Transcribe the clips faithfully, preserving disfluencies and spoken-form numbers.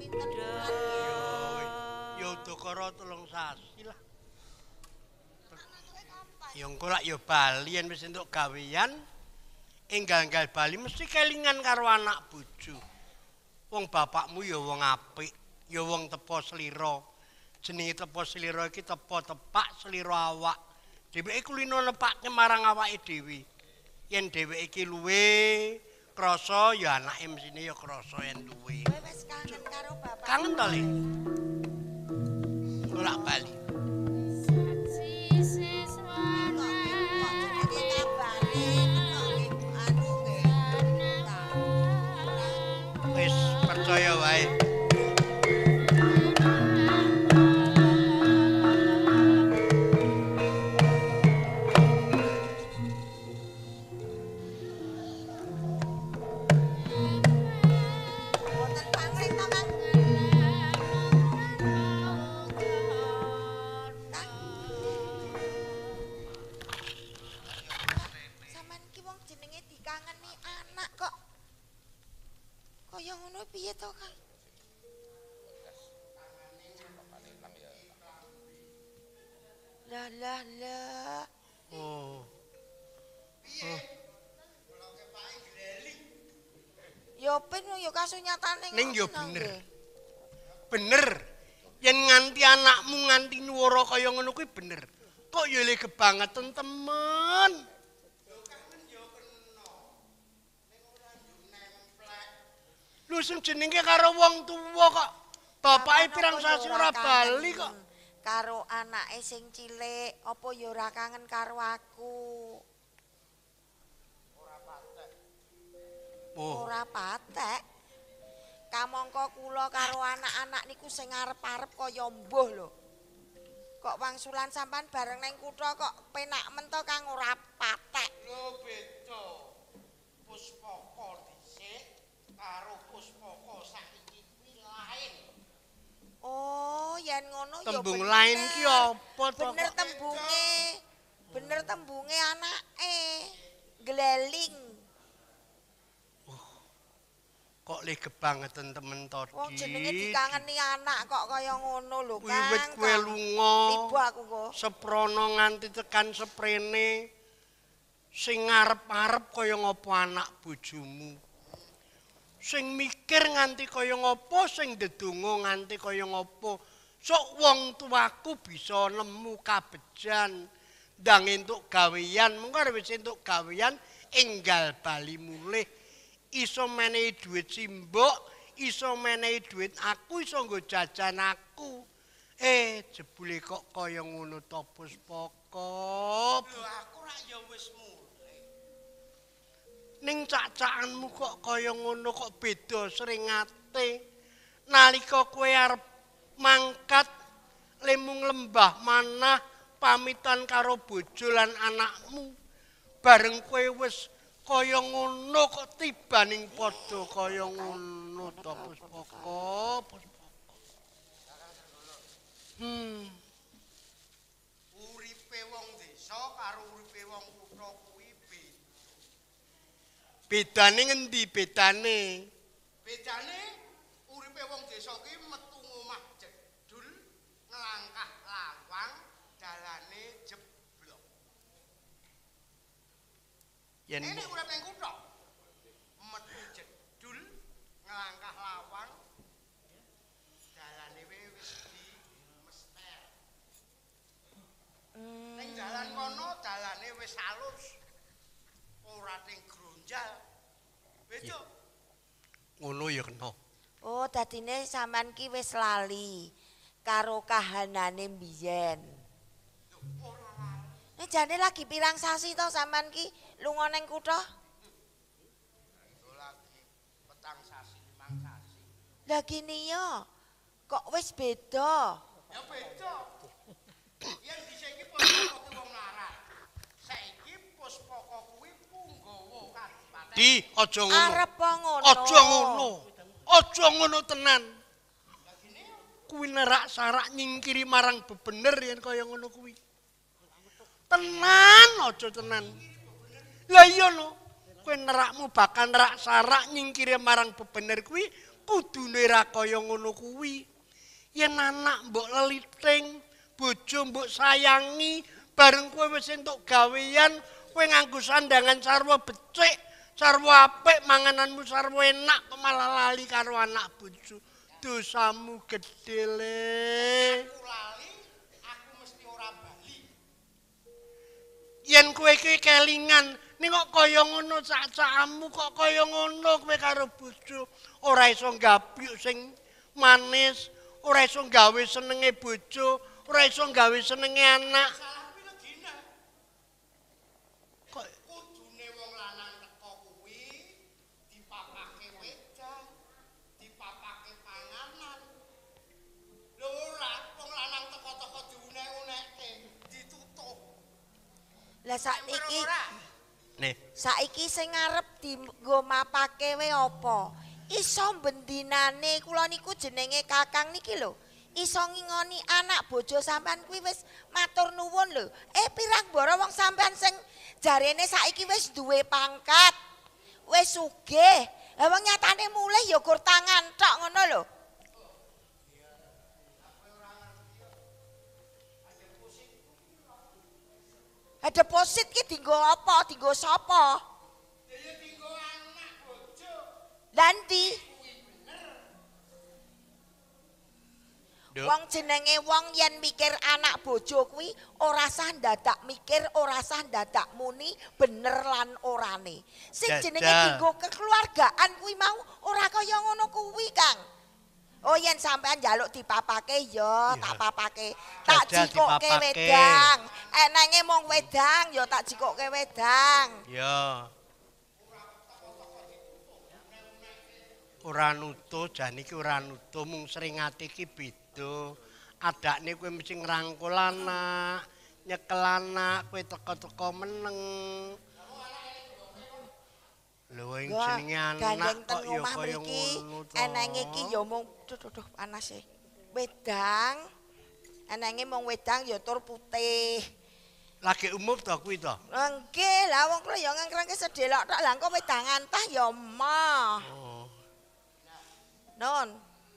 pinten bulan Yo udakara telung sasi lah. Ya engko lak ya bali yen wis entuk gawean enggal-enggal bali mesti kelingan karo anak bojo. Wong bapakmu ya wong apik, ya wong tepa slira. Jenenge tepa slira iki tepa tepak slira awak. Dheweke kulino nepake marang awake dhewe. Yen dheweke iki luwe krasa ya anake mesine ya krasa yen duwe. kowe wis kangen karo bapak Kangen to, Le? Ora bali. Wis percaya wae. Wonten pangling to, Kang? Sampeyan ki wong jenenge dikangeni anak kok. Kaya ngono piye to, Kang? Lah lah lah. Oh. Ya ben ya kasunyatane Ning ya ngono, bener. nggih. Bener. Yen nganti anakmu nganti nuwara kaya ngono kuwi bener. Kok ya le kebangetan temen. Lho sing jenenge karo wong tuwa kok. Bapake pirang sasi ora bali kok. Karo anake sing cilik, apa ya ora kangen karo aku? Oh, Ora patek. Kamangka kula karo anak-anak niku sing arep-arep kaya mbuh lho. Kok wangsulan sampean bareng nang kutha kok penak men to Kang ora patek. lho beda. Puspaka dhisik karo puspaka saiki kuwi lain. Oh, yen ngono ya Tembung bener. lain ki apa to? Bener tembunge. Bener tembunge anake. Gleling. Kok le kebangetan temen to. Wong jenenge dikangeni anak kok kaya ngono lho, Kang. Wiwit kowe lunga. Tiba aku kok. Seprono nganti tekan seprene sing ngarep-arep kaya ngopo anak bojomu. Sing mikir nganti kaya ngopo, sing ndedonga nganti kaya ngopo. Sok wong tuaku bisa nemu kabejan ndang entuk gawean, mengko arep wis entuk gawean enggal bali mulih. Iso menehi dhuwit simbok, iso menehi dhuwit aku, iso nggo jajan aku. Eh, jebule kok kaya ngono to Puspaka. Lho aku rak ya wis mulih. Ning cak-cakanmu kok kaya ngono kok beda seringate. Nalika kowe arep mangkat lemung lembah manah pamitan karo bojo lan anakmu. Bareng kowe wis kaya ngono kok tibaning padha kaya ngono to Puspaka, Puspaka. Hmm. Uripe wong desa karo uripe wong kutha kuwi beda. Bedane ngendi bedane? Bedane uripe wong desa kuwi metu ngomah jedul, nglangkah lawang, dalane jeblok. Yen nek urip ning kutha metu jedul, nglangkah lawang, dalane wis di mester. Ning dalan kono dalane wis alus. Ora ning gronjal. Beda. Ngono ya kena. Oh, dadine sampean ki wis lali karo kahanane mbiyen. Nek jane lagi pirang sasi to sampean ki lunga ning kutha? Itu lagi petang sasi, limang sasi. Lah gini yo. Kok wis beda? Ya beda. Yen dhisik iki Puspaka kuwi wong larat. Saiki Puspaka kuwi punggawa kadipaten. Di aja ngono. Arep ngono. Aja ngono. Aja ngono tenan. Kuwi nerak sarak nyingkiri marang bebener yen kaya ngono kuwi. Tenan aja tenan. Lah iya no. Kowe nerakmu bakal nerak sarak nyingkiri marang bebener kuwi kudune ra kaya ngono kuwi. Yen anak mbok leliting, bojo mbok sayangi, bareng kowe wis entuk gawean, kowe nganggo sandangan sarwa becik, sarwa apik, mangananmu sarwa enak, kok malah lali karo anak bojo. Dosamu gedhe le. Aku lali, aku mesti ora bali. Yen kowe iki kelingan, ning kok kaya ngono sak-sakamu kok kaya ngono kowe karo bojo, ora iso nggabyuk sing manis, ora iso gawe senenge bojo, ora iso gawe senenge anak. Salah kuwi legine. Kok Kudune wong lanang teko kuwi dipapake wedang, dipapake panganan. Lho ora, wong lanang teko-teko diunek-unekke, ditutup. Lah saiki nih, saiki sing ngarep dienggo mapake we apa? Iso bendinane kula niku jenenge Kakang niki lho. Iso ngingoni anak bojo sampean kuwi wis matur nuwun lho. Eh pirang boro wong sampean sing jarene saiki wis duwe pangkat. Wis sugih. Lah wong nyatane mulih ya gur tangan tok ngono lho. Eh deposit ki dienggo apa? Dienggo sapa? Ya dienggo anak bojo. Nanti Duk. wong jenenge wong yen mikir anak bojo kuwi ora sah dadak mikir, ora sah dadak muni bener lan orane. Sing Jajal. jenenge dienggo kekeluargaan kuwi mau ora kaya ngono kuwi, Kang. Oh yen sampean njaluk dipapake ya, Iya. tak papake. Tak Jajal jikokke dipapake. wedang. Enenge mung wedang ya tak jikokke wedang. ya. Ora nutuh, jan iki ora nutuh, mung seringate iki beda. Adakne kowe mesti ngrangkul anak, nyekel anak, kowe teko-teko meneng. Lho ing Wah, jenenge anak gandeng kok teng ya omah kaya mriki ngono to. enenge iki ya mung duh duh duh panas e. Wedang. Enenge mung wedang ya tur putih. Lagi umum to kuwi to. Nggih, lah wong kula ya ngengkrengke sedelok tok lah engko wedangan tah ya mah. Oh. Non.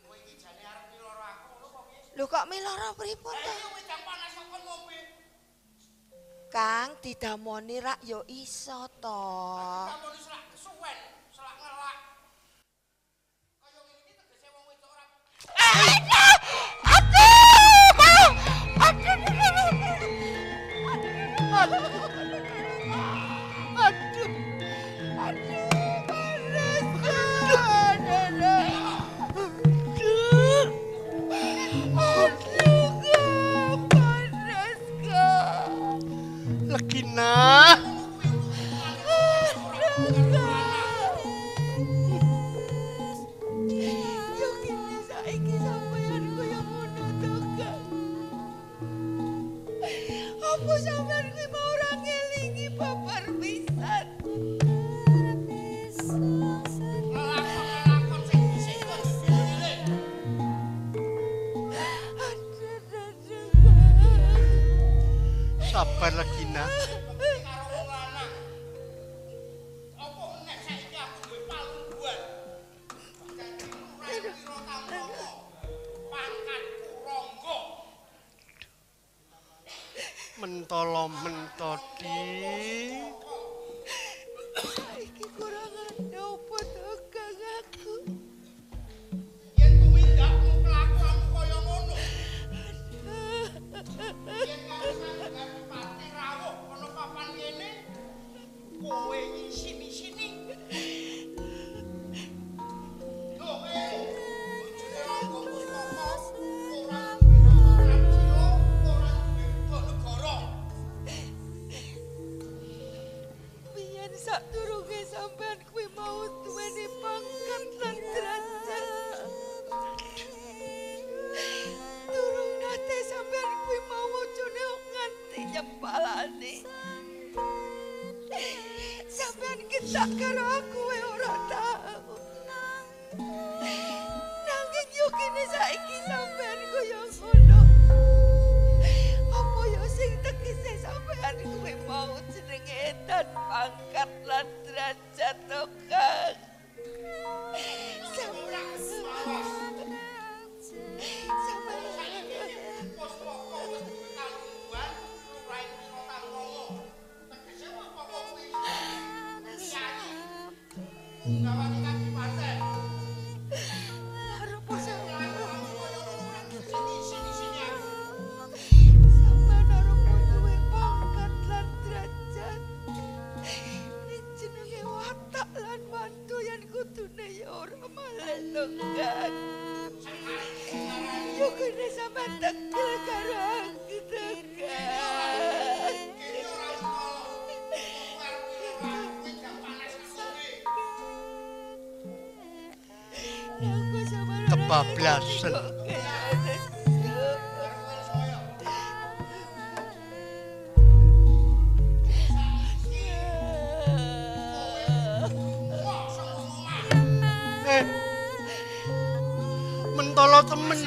Lho kok miloro pripun to? Wedang panas kok kon ngombe. Kang didamoni rak ya iso to. Kamu selak kesuwen, selak ngelak. Kaya ngene iki tegese wong wedok ora Legina. Apa sampean kuwi mau ora ngelingi babar pisan? lakon-lakon sing dhisik kok dipilih. Sabar Legina. Karo wong lanang. Apa meneh saiki aku duwe palungguan. Dadi ora kira tampomo. Pangkatku ronggo. Mentolo mentodi. Iki kurang ada apa to Kang aku? Yen tumindakmu kelakuanmu kaya ngono. Yen kasan gak pati rawuh ana papan kene. Kowe sini-sini. Lho, eh. Bojone ronggo Pustaka ora duwe radio, ora duwe budak negara. Biyen sadurunge sampean kuwi mau duweni pangkat lan derajat. Durung nate sampean kuwi mau wujune nganti nyepalane. Sampean ketak karo aku wae ora tau. Nanging yo kene saiki sampean koyo ngono. Apa yo sing tegese sampean kuwi mau jenenge dan pangkat lan derajat to Kang. Sampeyan Tegang. Yo kene sampean tegel karo aku Tegang. Kebablasan. Eh, mentolo temen.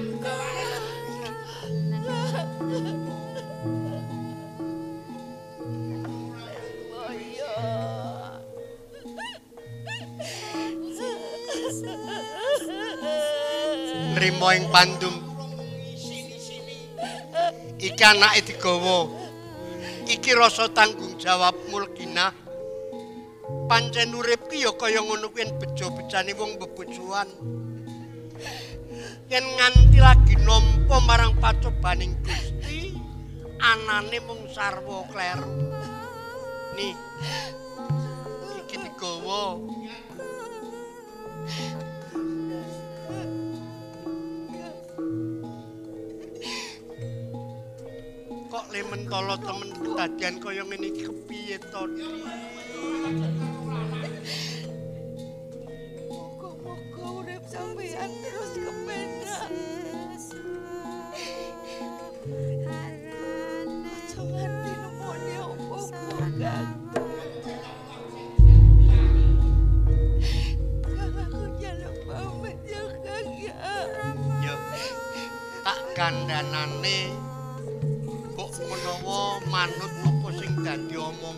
Nrimo ing pandum. Iki anake digawa. Iki rasa tanggung jawab Mulkinah. Pancen urip ki ya kaya ngono kuwi bejo-bejane wong bebojoan. Yen nganti lagi nampa marang pacobaning Gusti, anane mung sarwa kleru. Nih. Iki digawa. Kok le mentolo temen kedadian kaya ngene iki kepiye to? Moga-moga urip sampeyan terus kepenak. Aja nganti nemoni opo-opo kan. Kang aku njaluk pamit ya Kang ya. Yo. Tak kandhanane kok menawa manut apa sing dadi omong.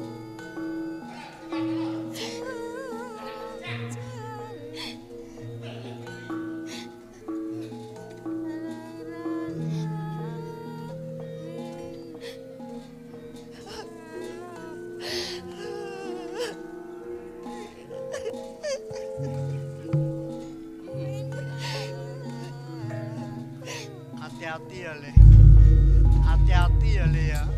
Hati-hati ya, Le. Hati-hati ya, Le ya.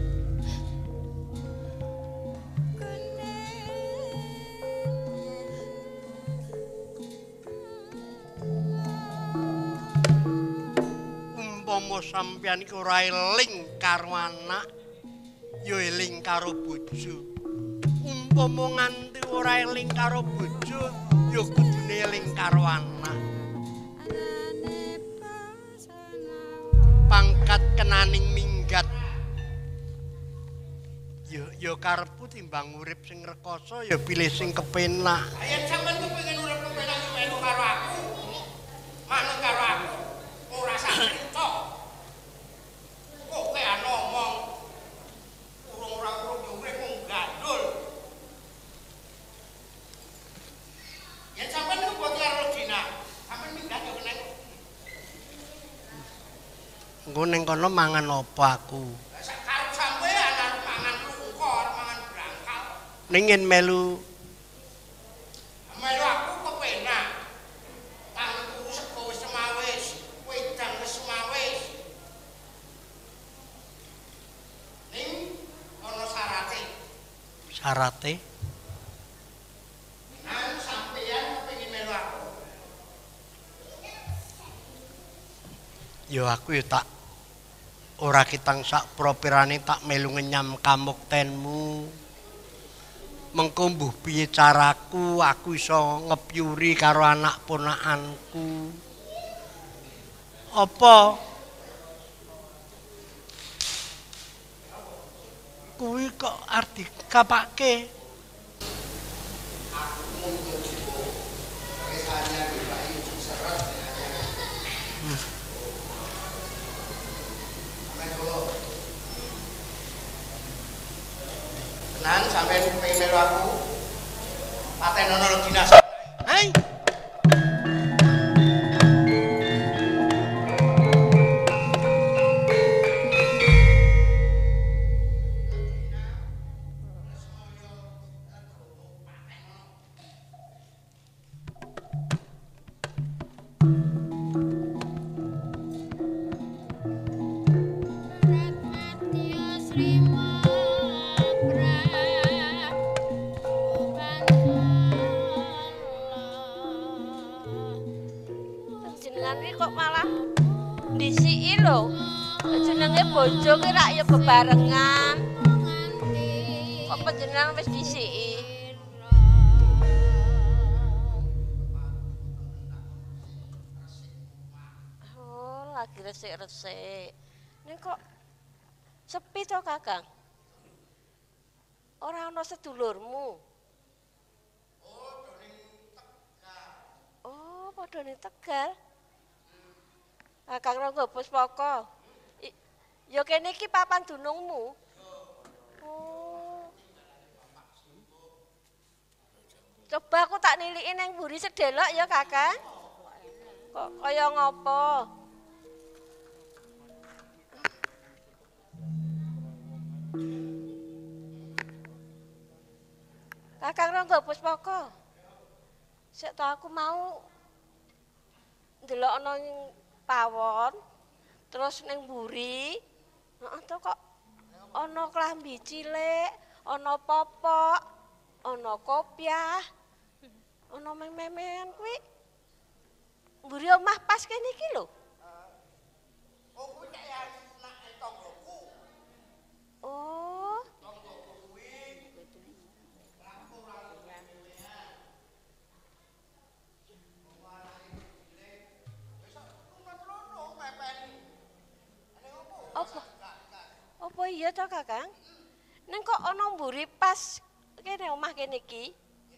Umpama sampeyan iki ora eling karo anak, ya eling karo bojo. Umpama nganti ora eling karo bojo, ya kudune eling karo anak. Pangkat kenaning minggat. Ya ya karepku timbang urip sing rekoso ya pilih sing kepenak. Yen sampean kepengin urip kepenak yo melu karo aku. Manut karo aku. Ora sak cocok. Kok kayak ngomong urung ora urung yo urip mung gandul. Yen sampean niku buat karo Dina. Sampean minggat yo kena. Engko ning kono mangan apa aku? Sak karep sampean arep mangan lungkor, mangan brangkal. Ning yen melu Melu aku kepenak. Tanganku sego wis semawis, wedang wis semawis. Ning ana syarate. syarate Nang sampeyan kepengin melu aku. ya aku ya tak ora kitang sak propirane tak melu ngenyam kamuktenmu. Mengko mbuh piye caraku aku iso ngepyuri karo anak ponakanku. Apa kuwi kok arep dikapake? Nang sampeyan kepengin melu aku. Patenono dinas. Hei, Jenengan iki kok malah ndisiki lho. Jenenge bojo ki rak ya bebarengan. Kok panjenengan wis ndisiki? Oh, lagi resik-resik. Ning kok sepi to, Kakang? Ora ana sedulurmu. Oh, padha ning Tegal. Kakang Rangga Puspaka. Ya kene iki papan dunungmu. Oh. Coba aku tak niliki nang mburi sedelok ya, Kakang. Kok kaya ngopo? Kakang Rangga Puspaka. Sik to aku mau ndelok ana ning pawon, terus ning mburi, heeh to kok ana klambi cilik, ana popok, ana kopiah, ana mem-memen kuwi. Mburi omah pas kene iki lho. Oh, kuwi nek ya nak tanggoku. Oh. Tanggoku kuwi ora Apa? Apa iya to, Kakang? Neng kok ana mburi pas kene omah kene iki?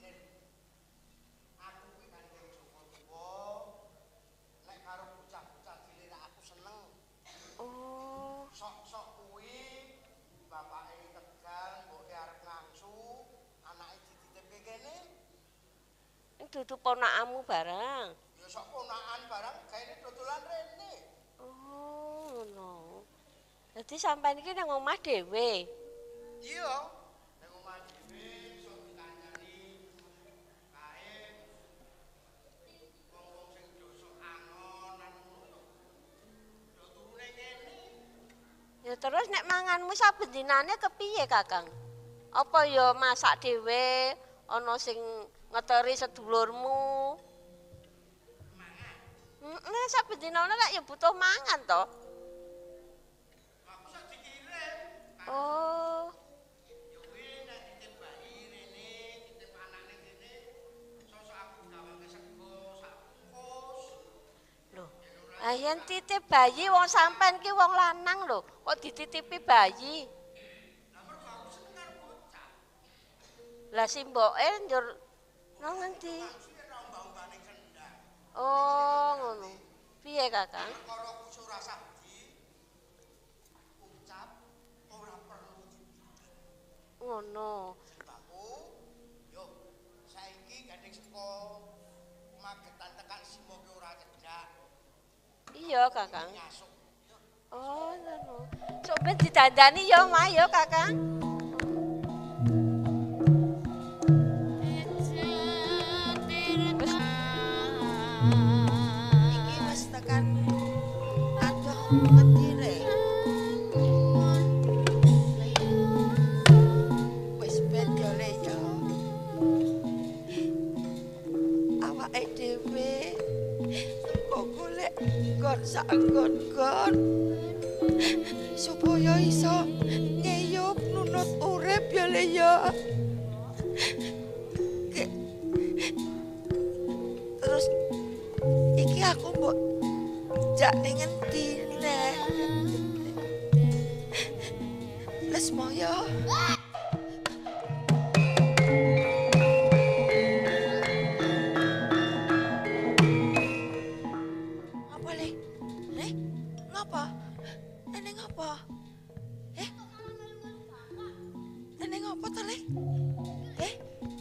aku kuwi kandheng Joko tuwa. Nek karo bocah-bocah cilik aku seneng. Oh. Sok-sok kuwi bapake Tegal, mboke arep ngangsu, anake dititipke kene. Ning dudu ponakamu barang. Ya sok ponakan barang gaene dodolan rene. Oh, ngono. Dadi sampean iki nang omah dhewe. Iya, nang omah dhewe iso ditanyani kae wong-wong sing dosok angon nang ngono. Ya turune kene. Ya terus nek manganmu saben dinane kepiye, Kakang? Apa ya masak dhewe, ana sing ngeteri sedulurmu? Mangan. Heeh, saben dinane lek ya butuh mangan to. Aku sak dikirim. Oh. Ya kuwi nek titip bayi rene, titip anake kene, sosok aku gawake sego sak bungkus. Lho, ah yen titip bayi wong sampean ki wong lanang lho, kok dititipi bayi? Lah mergo aku seneng karo bocah. Lah si mboke njur nang ngendi? Maksudnya ra umbah-umbane kendang. Oh, ngono. Piye, Kakang? Perkara kusuk rasa budi ucap ora perlu dipikir. Ngono. Sebabku yo saiki gandeng seko magetan tekan simo ki ora cedak. Iya, Kakang. Nyasuk. Yo, Oh, ngono. Sok ben didandani ya, Mah, ya, Kakang. Wis Iki wis tekan adoh ngendi le? Wis ben yo le ya. Awake dhewe kok golek nggon sak nggon-nggon supaya iso nyeyup nunut urip ya le ya. Ke- Terus iki aku mbok jak ning endi nek Lesmaya. Apa le? Le? Ngapa? Nene ngapa? Eh? Nene ngapa to le? Eh?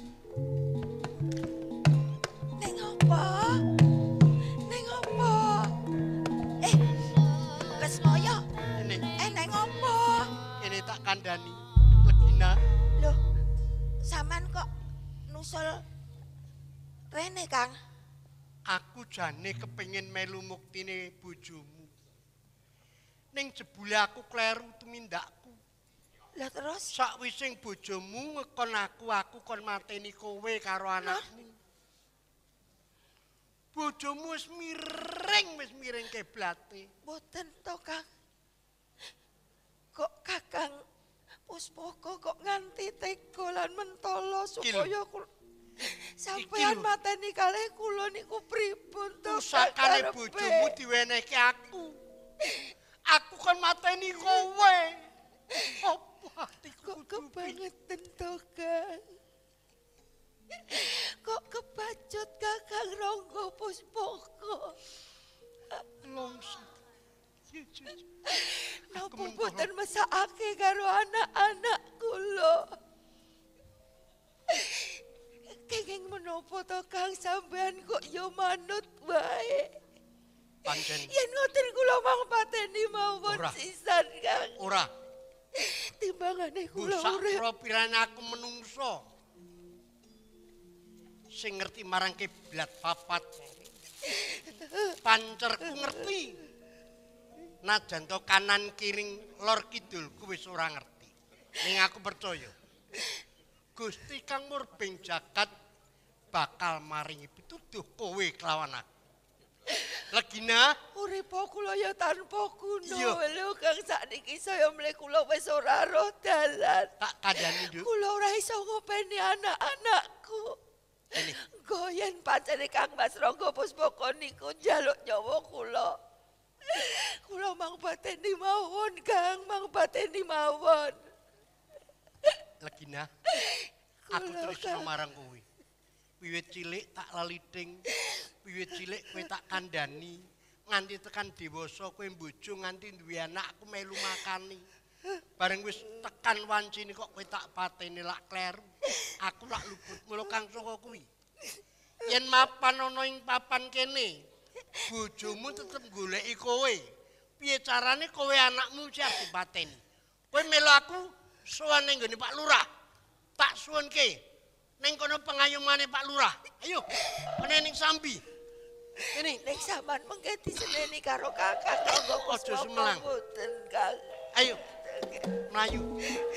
Neng apa? Neng apa? Eh, Lesmaya. Ini, Eh, neng apa? ini tak kandani. Legina, Loh, sampean kok nusul rene, Kang? aku jane kepengin melu muktine bojomu. Ning jebule aku kleru tumindakku. Lah terus? Sakwising bojomu ngekon aku, aku kon mateni kowe karo anakmu. Bojomu wis miring, wis miring kiblate. Mboten to, Kang. Kok Kakang Puspaka kok nganti tega lan mentolo supaya kula sampeyan mateni kalih kula niku pripun to? Pusakane bojomu diwenehke aku. Aku kan mateni kowe. Apa atiku kebangetan to, Kang? Kok kebacut Kakang Rangga Puspaka? Longso. Napa boten mesakake karo anak-anak kula? Kenging menapa to Kang sampean kok ya manut wae? Pancen. Yen ngoten kula mang pateni mawon sisan, Kang. Ora. Timbangane kula Busak urip. propirane aku menungso. Sing ngerti marang kiblat papat. Pancerku ngerti. Najan to kanan kiring lor kidul ku wis ora ngerti. Ning aku percaya. Gusti Kang Murbeng Jagat bakal maringi pituduh kowe kelawan aku. Legina, Urip kula ya tanpa guna Iya. lho Kang sakniki saya mle kula wis ora roh dalan. tak kandhani Nduk. Kula ora iso ngopeni anak-anakku. Ini Goyen pancene Kang Mas Rangga Puspaka niku njaluk nyawa kula. Kula mang pateni mawon, Kang, mang pateni mawon. Legina. Aku Kula, tresno Kang. marang kowe. Wiwit cilik tak laliting, wiwit cilik kowe tak kandhani, nganti tekan dewasa kowe bojo nganti duwe anak aku melu makani. Bareng wis tekan wancine kok kowe tak pateni lak kleru. Aku lak luput mula Kang saka kuwi. Yen mapan ana ing papan kene, bojomu tetep goleki kowe. Piye carane kowe anakmu siap dipateni? Kowe melu aku sowan ning nggone Pak Lurah. Tak suwunke ning kono pengayomane Pak Lurah. Ayo, kene ning Sambi. Kene. Nek sampean mengke diseneni karo Kakang Rangga Aja Puspaka semelang. mboten, Kang. Ayo. Melayu.